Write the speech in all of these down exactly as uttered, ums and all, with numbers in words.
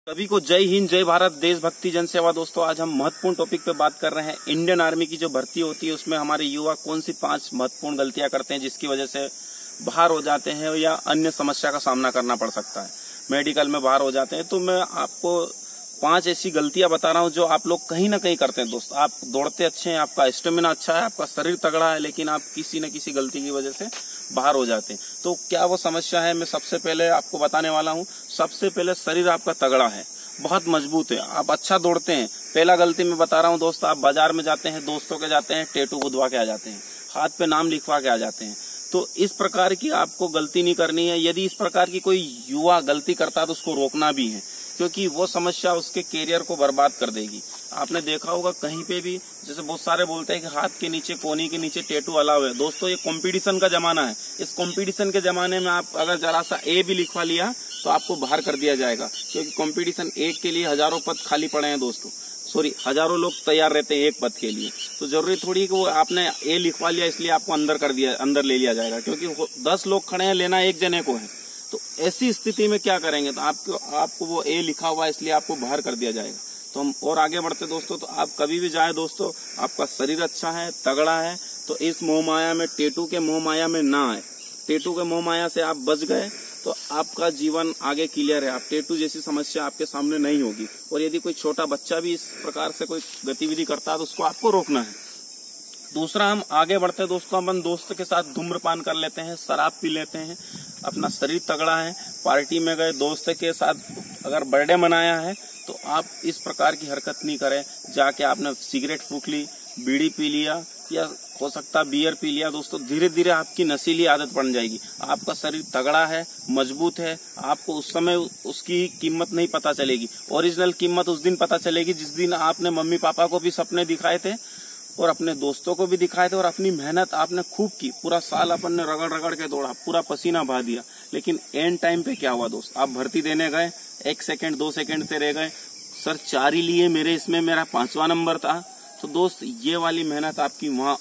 सभी को जय हिंद, जय भारत, देशभक्ति, जनसेवा। दोस्तों, आज हम महत्वपूर्ण टॉपिक पे बात कर रहे हैं। इंडियन आर्मी की जो भर्ती होती है उसमें हमारे युवा कौन सी पांच महत्वपूर्ण गलतियां करते हैं जिसकी वजह से बाहर हो जाते हैं या अन्य समस्या का सामना करना पड़ सकता है, मेडिकल में बाहर हो जाते हैं। तो मैं आपको पांच ऐसी गलतियां बता रहा हूं जो आप लोग कहीं ना कहीं करते हैं। दोस्त, आप दौड़ते अच्छे हैं, आपका स्टेमिना अच्छा है, आपका शरीर तगड़ा है, लेकिन आप किसी न किसी गलती की वजह से बाहर हो जाते हैं। तो क्या वो समस्या है, मैं सबसे पहले आपको बताने वाला हूं। सबसे पहले, शरीर आपका तगड़ा है, बहुत मजबूत है, आप अच्छा दौड़ते हैं। पहला गलती मैं बता रहा हूं दोस्त, आप बाजार में जाते हैं, दोस्तों के जाते हैं, टैटू गुदवा के आ जाते हैं, हाथ पे नाम लिखवा के आ जाते हैं। तो इस प्रकार की आपको गलती नहीं करनी है। यदि इस प्रकार की कोई युवा गलती करता है तो उसको रोकना भी है, क्योंकि वो समस्या उसके कैरियर को बर्बाद कर देगी। आपने देखा होगा कहीं पे भी, जैसे बहुत सारे बोलते हैं कि हाथ के नीचे, कोहनी के नीचे टैटू अलाउ है। दोस्तों, ये कंपटीशन का जमाना है। इस कंपटीशन के जमाने में आप अगर जरा सा ए भी लिखवा लिया तो आपको बाहर कर दिया जाएगा, क्योंकि कंपटीशन एक के लिए हजारों पद खाली पड़े हैं दोस्तों। सॉरी, हजारों लोग तैयार रहते हैं एक पद के लिए। तो जरूरी थोड़ी कि वो आपने ए लिखवा लिया इसलिए आपको अंदर कर दिया, अंदर ले लिया जाएगा, क्योंकि दस लोग खड़े हैं, लेना एक जने को है। तो ऐसी स्थिति में क्या करेंगे, तो आपको आपको वो ए लिखा हुआ है इसलिए आपको बाहर कर दिया जाएगा। तो हम और आगे बढ़ते दोस्तों। तो आप कभी भी जाए दोस्तों, आपका शरीर अच्छा है, तगड़ा है, तो इस मोह माया में, टैटू के मोह माया में ना आए। टैटू के मोह माया से आप बच गए तो आपका जीवन आगे क्लियर है। आप टैटू जैसी समस्या आपके सामने नहीं होगी। और यदि कोई छोटा बच्चा भी इस प्रकार से कोई गतिविधि करता है तो उसको आपको रोकना है। दूसरा, हम आगे बढ़ते हैं दोस्तों, अपन दोस्त के साथ धूम्रपान कर लेते हैं, शराब पी लेते हैं, अपना शरीर तगड़ा है, पार्टी में गए, दोस्त के साथ अगर बर्थडे मनाया है तो आप इस प्रकार की हरकत नहीं करें। जाके आपने सिगरेट फूंक ली, बीड़ी पी लिया, या हो सकता बियर पी लिया। दोस्तों, धीरे धीरे आपकी नशीली आदत बन जाएगी। आपका शरीर तगड़ा है, मजबूत है, आपको उस समय उसकी कीमत नहीं पता चलेगी। ओरिजिनल कीमत उस दिन पता चलेगी जिस दिन आपने मम्मी पापा को भी सपने दिखाए थे और अपने दोस्तों को भी दिखाए थे, और अपनी मेहनत आपने खूब की। पूरा साल अपन ने रगड़ रगड़ के दौड़ा, पूरा पसीना बहा दिया, लेकिन एंड टाइम पे क्या हुआ दोस्त, आप भर्ती देने गए, एक सेकंड दो सेकंड से रह गए, सर चार ही लिए मेरे, इसमें मेरा पांचवा नंबर था। तो दोस्त, ये वाली मेहनत आपकी वहां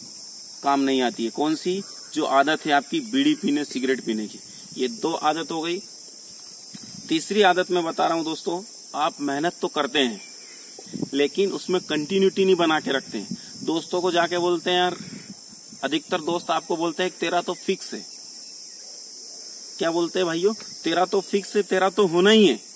काम नहीं आती है। कौन सी? जो आदत है आपकी बीड़ी पीने, सिगरेट पीने की। ये दो आदत हो गई। तीसरी आदत मैं बता रहा हूं दोस्तों, आप मेहनत तो करते हैं लेकिन उसमें कंटिन्यूटी नहीं बना के रखते हैं। दोस्तों को जाके बोलते हैं, यार, अधिकतर दोस्त आपको बोलते हैं तेरा तो फिक्स है। क्या बोलते हैं भाइयों? तेरा तो फिक्स है, तेरा तो होना ही है।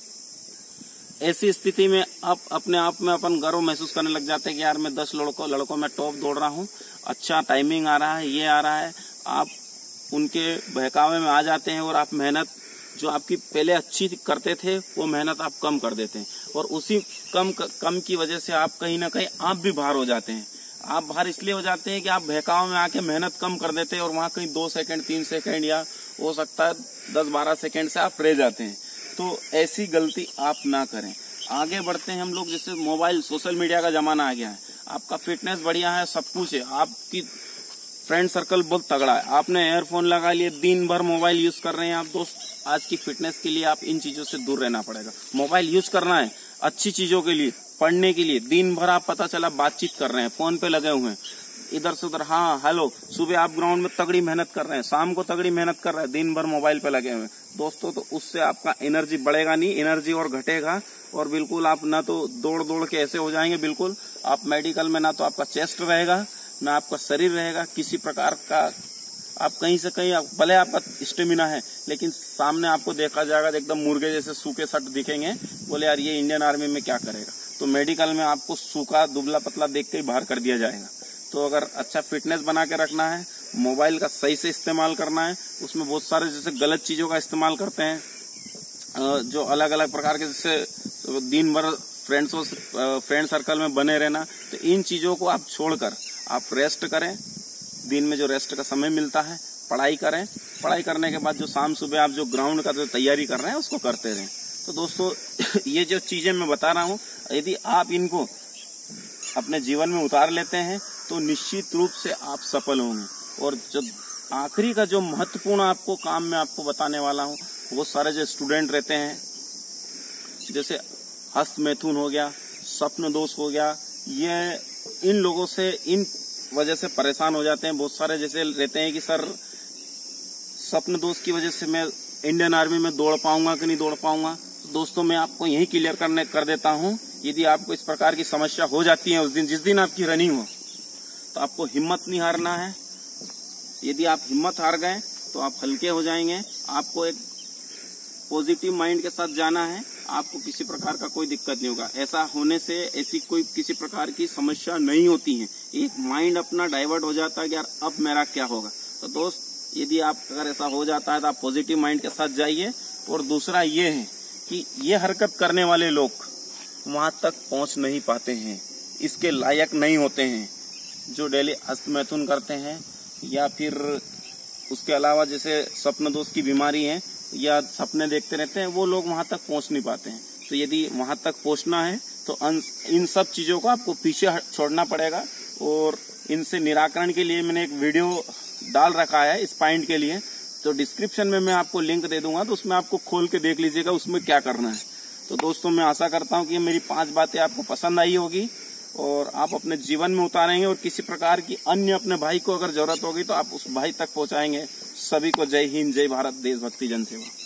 ऐसी स्थिति में आप अपने आप में अपन गर्व महसूस करने लग जाते हैं कि यार मैं दस लड़कों लड़कों में टॉप दौड़ रहा हूँ, अच्छा टाइमिंग आ रहा है, ये आ रहा है। आप उनके बहकावे में आ जाते हैं और आप मेहनत जो आपकी पहले अच्छी करते थे वो मेहनत आप कम कर देते हैं, और उसी कम कम की वजह से आप कहीं ना कहीं आप भी बाहर हो जाते हैं। आप बाहर इसलिए हो जाते हैं कि आप बहकाव में आके मेहनत कम कर देते हैं और वहां कहीं दो सेकंड तीन सेकंड या हो सकता है दस बारह सेकंड से आप रह जाते हैं। तो ऐसी गलती आप ना करें। आगे बढ़ते हैं हम लोग। जैसे मोबाइल, सोशल मीडिया का जमाना आ गया है, आपका फिटनेस बढ़िया है, सब कुछ है, आपकी फ्रेंड सर्कल बहुत तगड़ा है, आपने एयरफोन लगा लिए, दिन भर मोबाइल यूज कर रहे हैं आप। दोस्त, आज की फिटनेस के लिए आप इन चीजों से दूर रहना पड़ेगा। मोबाइल यूज करना है अच्छी चीजों के लिए, पढ़ने के लिए। दिन भर आप पता चला बातचीत कर रहे हैं, फोन पे लगे हुए हैं, इधर से उधर, हाँ हेलो। सुबह आप ग्राउंड में तगड़ी मेहनत कर रहे हैं, शाम को तगड़ी मेहनत कर रहे हैं, दिन भर मोबाइल पे लगे हुए हैं दोस्तों, तो उससे आपका एनर्जी बढ़ेगा नहीं, एनर्जी और घटेगा। और बिल्कुल आप ना तो दौड़ दौड़ के ऐसे हो जाएंगे, बिल्कुल आप मेडिकल में ना तो आपका चेस्ट रहेगा ना आपका शरीर रहेगा किसी प्रकार का। आप कहीं से कहीं, भले आपका स्टेमिना है लेकिन सामने आपको देखा जाएगा एकदम मुर्गे जैसे सूखे सट दिखेंगे। बोले यार ये इंडियन आर्मी में क्या करेगा। तो मेडिकल में आपको सूखा दुबला पतला देख के ही बाहर कर दिया जाएगा। तो अगर अच्छा फिटनेस बना के रखना है, मोबाइल का सही से इस्तेमाल करना है। उसमें बहुत सारे जैसे गलत चीजों का इस्तेमाल करते हैं, जो अलग अलग प्रकार के, जैसे दिन भर फ्रेंड्सों फ्रेंड सर्कल में बने रहना। तो इन चीजों को आप छोड़कर आप रेस्ट करें। दिन में जो रेस्ट का समय मिलता है, पढ़ाई करें। पढ़ाई करने के बाद जो शाम सुबह आप जो ग्राउंड का जो तैयारी कर रहे हैं उसको करते रहें। तो दोस्तों, ये जो चीजें मैं बता रहा हूँ, यदि आप इनको अपने जीवन में उतार लेते हैं तो निश्चित रूप से आप सफल होंगे। और जो आखिरी का जो महत्वपूर्ण आपको काम मैं आपको बताने वाला हूँ, वो सारे जो स्टूडेंट रहते हैं, जैसे हस्त मैथुन हो गया, स्वप्न दोष हो गया, ये इन लोगों से, इन वजह से परेशान हो जाते हैं। बहुत सारे जैसे रहते हैं कि सर स्वप्न दोष की वजह से मैं इंडियन आर्मी में दौड़ पाऊंगा कि नहीं दौड़ पाऊंगा। दोस्तों मैं आपको यही क्लियर करने कर देता हूँ, यदि आपको इस प्रकार की समस्या हो जाती है उस दिन जिस दिन आपकी रनिंग हो, तो आपको हिम्मत नहीं हारना है। यदि आप हिम्मत हार गए तो आप हल्के हो जाएंगे। आपको एक पॉजिटिव माइंड के साथ जाना है, आपको किसी प्रकार का कोई दिक्कत नहीं होगा। ऐसा होने से ऐसी कोई किसी प्रकार की समस्या नहीं होती है। एक माइंड अपना डाइवर्ट हो जाता है कि यार अब मेरा क्या होगा। तो दोस्त, यदि आप अगर ऐसा हो जाता है तो आप पॉजिटिव माइंड के साथ जाइए। और दूसरा ये है कि ये हरकत करने वाले लोग वहां तक पहुंच नहीं पाते हैं, इसके लायक नहीं होते हैं। जो डेली अस्तमैथुन करते हैं या फिर उसके अलावा जैसे स्वप्न दोष की बीमारी है या सपने देखते रहते हैं, वो लोग वहां तक पहुंच नहीं पाते हैं। तो यदि वहां तक पहुंचना है तो इन सब चीजों को आपको पीछे छोड़ना पड़ेगा। और इनसे निराकरण के लिए मैंने एक वीडियो डाल रखा है इस पॉइंट के लिए, तो डिस्क्रिप्शन में मैं आपको लिंक दे दूंगा, तो उसमें आपको खोल के देख लीजिएगा उसमें क्या करना है। तो दोस्तों, मैं आशा करता हूं कि मेरी पांच बातें आपको पसंद आई होगी और आप अपने जीवन में उतारेंगे और किसी प्रकार की अन्य अपने भाई को अगर जरूरत होगी तो आप उस भाई तक पहुंचाएंगे। सभी को जय हिंद, जय भारत, देशभक्ति, जन सेवा।